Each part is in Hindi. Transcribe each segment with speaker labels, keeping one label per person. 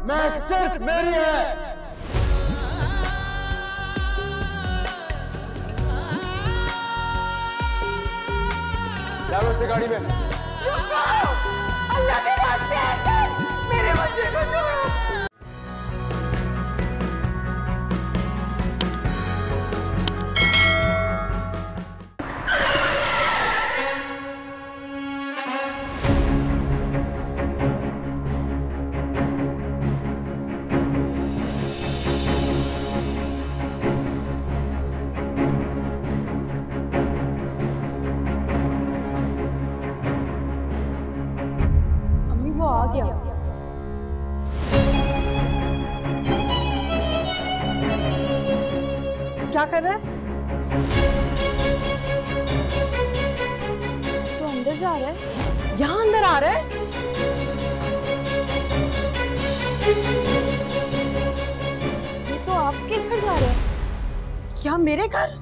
Speaker 1: मैच सिर्फ मेरी है। डालो से गाड़ी में।
Speaker 2: रुको! अल्लाह के वास्ते ऐसे मेरे बच्चे को छोड़ो। आ गया। क्या कर रहा है? तो अंदर जा रहा है? यहाँ अंदर आ रहा है? ये तो आपके घर जा रहा है। क्या मेरे घर?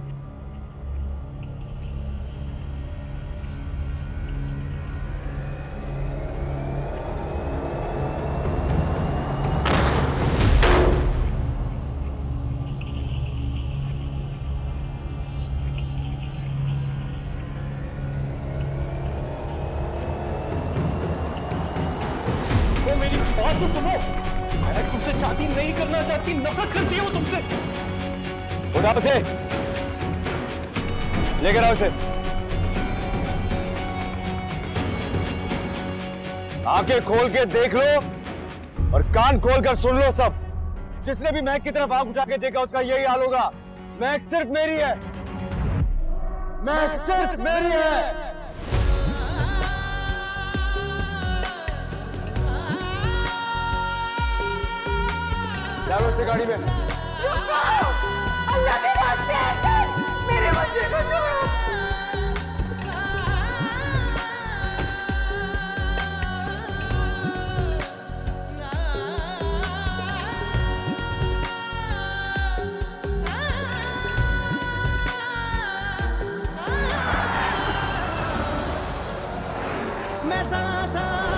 Speaker 1: मेरी बात तो सुनो। मैं तुमसे शादी नहीं करना चाहती, नफरत करती है वो तुमसे। उठाओ उसे, लेकर आओ उसे। आंखें खोल के देख लो और कान खोल कर सुन लो सब। जिसने भी महक की तरफ आंख उठा के देखा उसका यही हाल होगा। महक सिर्फ मेरी है, महक सिर्फ मेरी है। डालो से गाड़ी में।
Speaker 2: रुको! अल्लाह के वास्ते ऐसे मेरे बच्चे को छोड़ो।
Speaker 3: मैं सांस